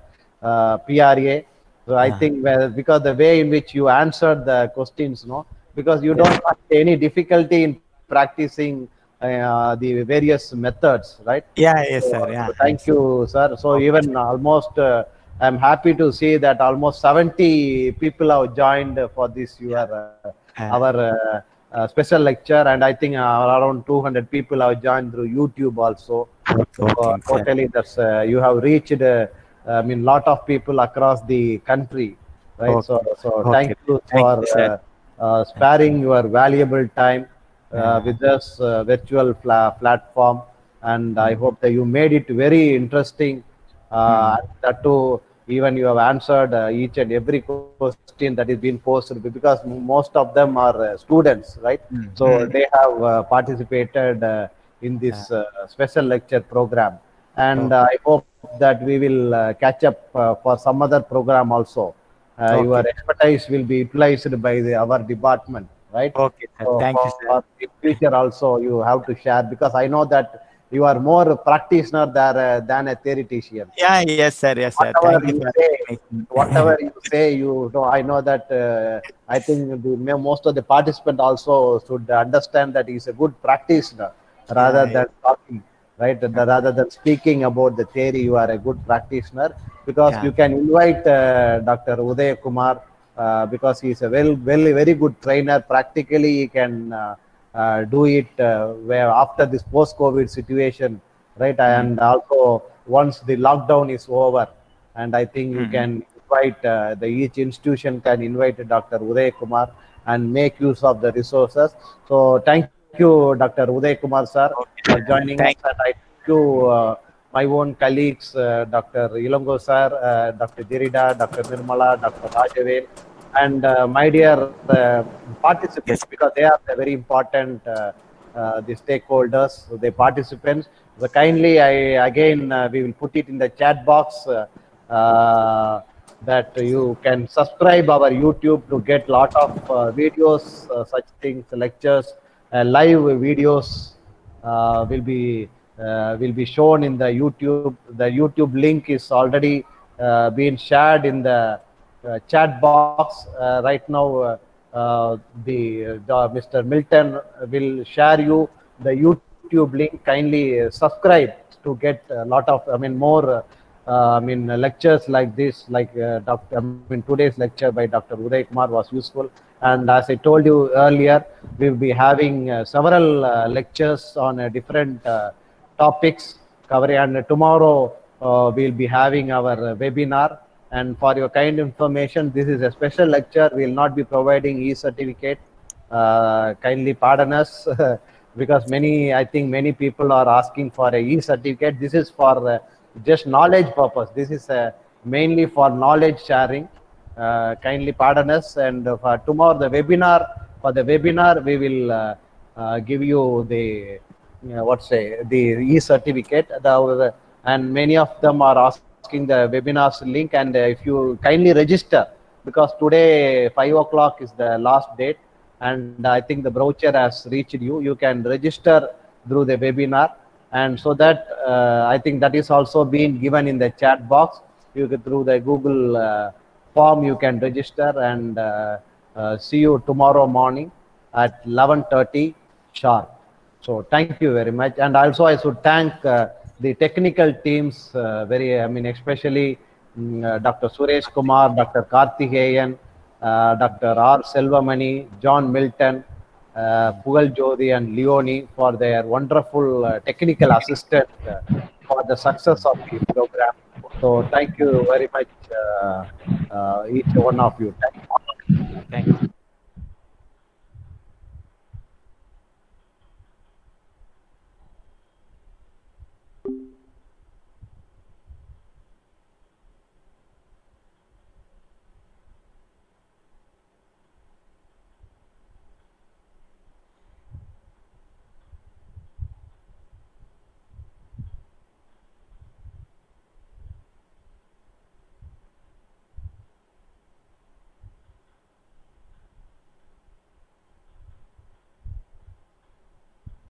PRA. So I think because the way in which you answered the questions, because you don't have any difficulty in practicing the various methods, right? Yes, sir. So thank you, sir. So even almost, I'm happy to see that almost 70 people have joined for this our special lecture, and I think around 200 people have joined through YouTube also. So totally, that's you have reached. Lot of people across the country, right? So thank you for sparing your valuable time with this virtual platform, and I hope that you made it very interesting. That too, even you have answered each and every question that is being posted, because most of them are students, right? So they have participated in this special lecture program, and I hope that we will catch up for some other program also. Your expertise will be utilized by our department, right? So thank you, sir. In future also you have to share, because I know that you are more a practitioner than a theoretician. Yes, sir. Whatever you say, I know that. I think most of the participants also should understand that he's a good practitioner rather than talking. Right, rather than speaking about the theory, you are a good practitioner, because you can invite Dr. Uday Kumar, because he is a very good trainer. Practically, he can do it where after this post-COVID situation, right? And also once the lockdown is over, and I think you can invite each institution can invite Dr. Uday Kumar and make use of the resources. So thank you, Dr. Uday Kumar sir, for joining us. And I thank you, my own colleagues, Dr. Ilango sir, Dr. Jirida, Dr. Nirmala, Dr. Rajavel, and my dear participants, because they are the very important the stakeholders, the participants. So kindly, we will put it in the chat box that you can subscribe our YouTube to get lot of videos, such things, lectures, live videos will be shown in the YouTube. The YouTube link is already being shared in the chat box right now. Mr. Milton will share you the YouTube link. Kindly subscribe to get a lot of, more lectures like this, like today's lecture by Dr. Uday Kumar was useful. And as I told you earlier, we will be having several lectures on different topics covering. And tomorrow we'll be having our webinar. And for your kind information, this is a special lecture. We will not be providing e-certificate. Kindly pardon us because I think many people are asking for a e-certificate. This is for just knowledge purpose. This is mainly for knowledge sharing. Kindly pardon us. And for tomorrow, the webinar, we will give you the the e-certificate. And many of them are asking the webinar's link. And if you kindly register, because today 5 o'clock is the last date, and I think the brochure has reached you. You can register through the webinar. And so that I think that is also being given in the chat box. You can, through the Google form, you can register. And see you tomorrow morning at 11:30 sharp. So thank you very much. And also I should thank the technical teams especially Dr. Suresh Kumar, Dr. Karthikeyan, Dr. R. Selvamani, John Milton, Pugal Jodi and Leonie for their wonderful technical assistance for the success of the program. So thank you very much, each one of you. Thank you.